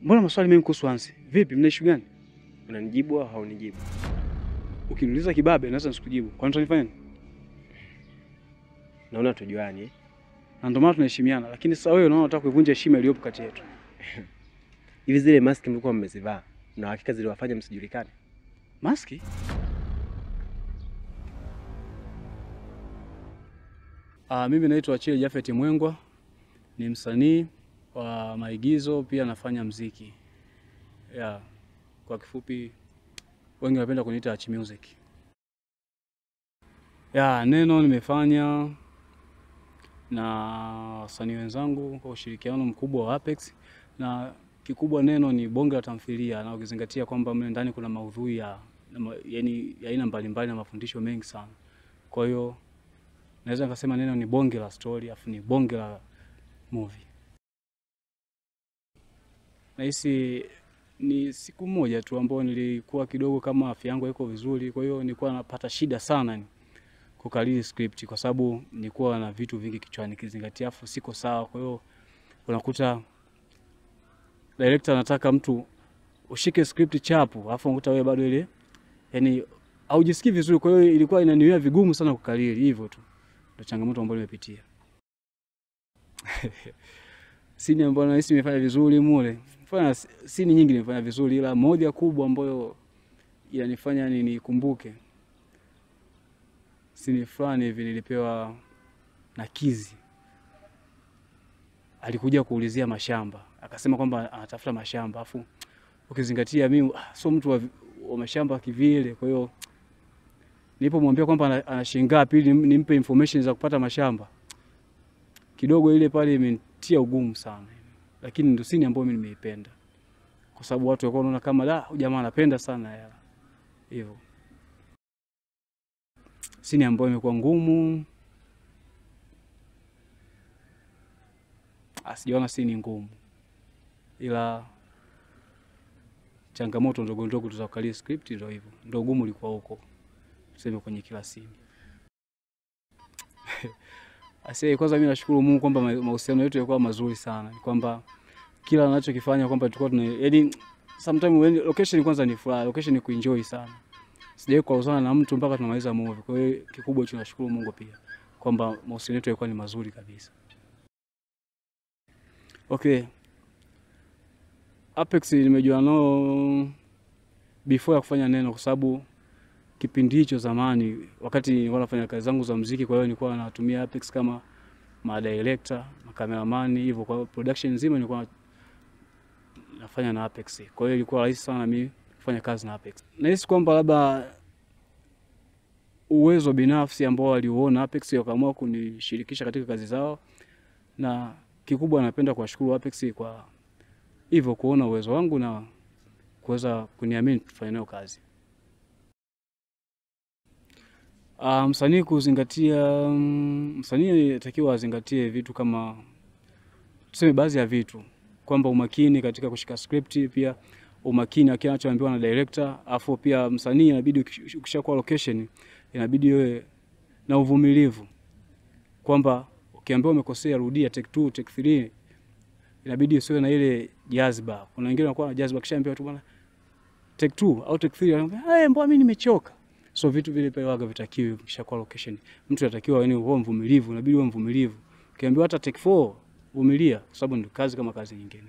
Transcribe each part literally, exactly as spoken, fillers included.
Mbona maswali mengi kuhusu Hansi? Vipi, mna issue gani? Unanijibu au haunijibu? Ukiniuliza kibabe naweza nisikujibu. Kwa nini unanifanya? Naona tujuani eh? Na ndio maana tunaheshimiana, lakini sasa wewe unaona unataka kuivunja heshima iliyopo kati yetu. Hivi zile maski mlikuwa mmezivaa, na hakika ziliwafanya msijulikane? Maski? Ah, mimi naitwa Achille Jafet Mwengwa. Ni msanii wa maigizo, pia nafanya muziki. Yeah. Kwa kifupi wengi wanapenda kuniita Achi Music. Yeah, neno nimefanya na wasanii wenzangu kwa ushirikiano mkubwa wa Apex, na kikubwa neno ni bonge la tamthilia, na ukizingatia kwamba mle ndani kuna maudhui ya yani ya aina mbalimbali na mafundisho mengi sana. Kwa hiyo naweza nikasema neno ni bonge la story, afu ni bonge la movie. Nahisi ni siku moja tu ambayo nilikuwa kidogo kama afya yangu haiko vizuri, kwa hiyo nilikuwa napata shida sana ni kukariri script kwa sababu nilikuwa na vitu vingi kichwani kizingatia, afu siko sawa. Kwa hiyo unakuta director anataka mtu ushike script chapu, afu unakuta wewe bado ile yani haujisikii vizuri, kwa hiyo ilikuwa inaniwia vigumu sana kukariri. Hivyo tu ndio changamoto ambayo nimepitia. Sini ambayo nahisi nimefanya vizuri mule. Fanya sini nyingi nimefanya vizuri, ila moja kubwa ambayo inanifanya nikumbuke. Sini fulani hivi nilipewa na Kizi. Alikuja kuulizia mashamba. Akasema kwamba anatafuta mashamba. Afu ukizingatia mimi sio mtu wa, wa mashamba kivile, kwa hiyo nilipomwambia kwamba ana shilingi ngapi ili nimpe information za kupata mashamba, kidogo ile pale imenitia ugumu sana. Lakini ndio sini ambayo mimi nimeipenda, kwa sababu watu walikuwa wanaona kama la jamaa anapenda sana hela. Hivyo sini ambayo imekuwa ngumu, asijaona sini ngumu, ila changamoto ndogo ndogo za kukalia script ndio hivyo. Ndio ugumu ulikuwa huko, tuseme kwenye kila sini. Asante. Kwanza mimi nashukuru Mungu kwamba mahusiano yetu yalikuwa mazuri sana. Kwamba kila anachokifanya kwamba tulikuwa tuna yaani sometimes location kwanza ni furaha, location ni kuenjoy sana. Sijawahi kuuzana na mtu mpaka tunamaliza movie. Kwa hiyo kikubwa tunashukuru Mungu pia kwamba mahusiano yetu yalikuwa ni mazuri kabisa. Okay. Apex nimejua nao before ya kufanya neno, kwa sababu kipindi hicho zamani wakati nilikuwa nafanya kazi zangu za muziki, kwa hiyo nilikuwa natumia Apex kama ma director, ma cameraman, hivyo kwa production nzima nilikuwa nafanya na Apex. Kwa hiyo ilikuwa rahisi sana mimi kufanya kazi na Apex. Nahisi kwamba labda uwezo binafsi ambao waliuona Apex wakaamua kunishirikisha katika kazi zao, na kikubwa napenda kuwashukuru Apex kwa hivyo kuona uwezo wangu na kuweza kuniamini tufanye nayo kazi. Uh, msanii kuzingatia, msanii anatakiwa azingatie vitu kama tuseme baadhi ya vitu, kwamba umakini katika kushika script, pia umakini akina anachoambiwa na director, afu pia msanii inabidi ukishakuwa location inabidi wewe na uvumilivu, kwamba ukiambiwa umekosea rudia take two take three, inabidi usiwe na ile jazba. Kuna wengine wanakuwa na jazba, kishaambiwa tu bwana take two au take three anambia eh, mbona mimi nimechoka. So vitu vile pale waga vitakiwi kishakuwa location. Mtu anatakiwa yani uwe mvumilivu, inabidi uwe mvumilivu. Ukiambiwa hata take four, vumilia kwa sababu ndio kazi kama kazi nyingine.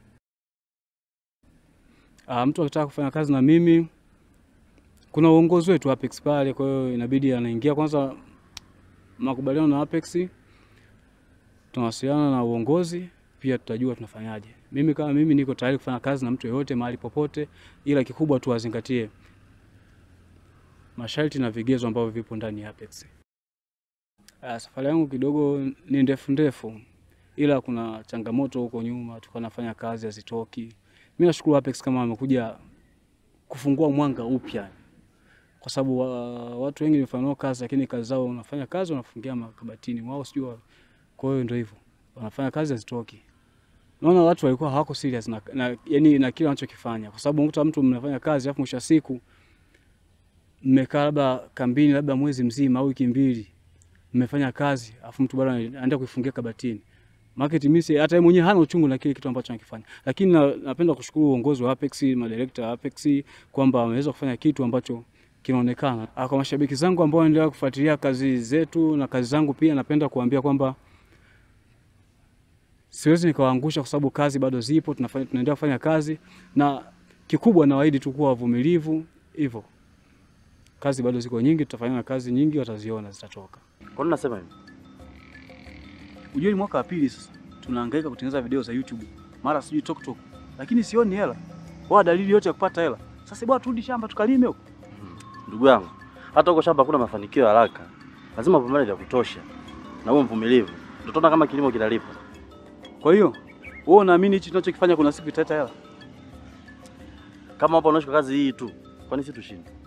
Ah, mtu akitaka kufanya kazi na mimi, kuna uongozi wetu Apex pale, kwa hiyo inabidi anaingia kwanza makubaliano na Apex, tunawasiliana na uongozi, pia tutajua tunafanyaje. Mimi kama mimi niko tayari kufanya kazi na mtu yeyote mahali popote, ila kikubwa tu azingatie masharti na vigezo ambavyo vipo ndani ya Apex. Ah, safari yangu kidogo ni ndefu ndefu, ila kuna changamoto huko nyuma tulikuwa nafanya kazi hazitoki. Mimi nashukuru Apex kama wamekuja kufungua mwanga upya, kwa sababu uh, watu wengi wanafanya kazi lakini kazi zao wanafanya kazi wanafungia makabatini wao, sijui. Kwa hiyo ndio hivyo, wanafanya kazi hazitoki. Naona watu walikuwa hawako serious na, na yani na kile wanachokifanya, kwa sababu unakuta mtu mnafanya kazi afu mwisho wa siku mmekaa labda kambini labda mwezi mzima au wiki mbili mmefanya kazi, afu mtu bado anaenda kuifungia kabatini. Market mimi hata yeye mwenyewe hana uchungu na kile kitu ambacho anakifanya. Lakini na, napenda kushukuru uongozi wa Apex, madirector wa Apex kwamba wameweza kufanya kitu ambacho kinaonekana. Kwa mashabiki zangu ambao wanaendelea kufuatilia kazi zetu na kazi zangu pia, napenda kuambia kwamba siwezi nikawaangusha kwa sababu kazi bado zipo, tunafanya tunaendelea kufanya kazi, na kikubwa nawaahidi tu kuwa wavumilivu hivyo. Kazi bado ziko nyingi, tutafanya na kazi nyingi, wataziona zitatoka. Kwa nini nasema hivi? Unajua mwaka wa pili sasa tunahangaika kutengeneza video za YouTube, mara sijui TikTok, lakini sioni hela. Kwa dalili yote ya kupata hela. Sasa bwana turudi shamba tukalime huko. Ndugu yangu, hata huko shamba kuna mafanikio haraka. Lazima upambane vya kutosha. Na uwe mvumilivu. Tutaona kama kilimo kinalipa. Kwa hiyo, wewe unaamini hichi tunachokifanya kuna siku italeta hela? Kama hapa unaishi kazi hii tu, kwani si tushinde?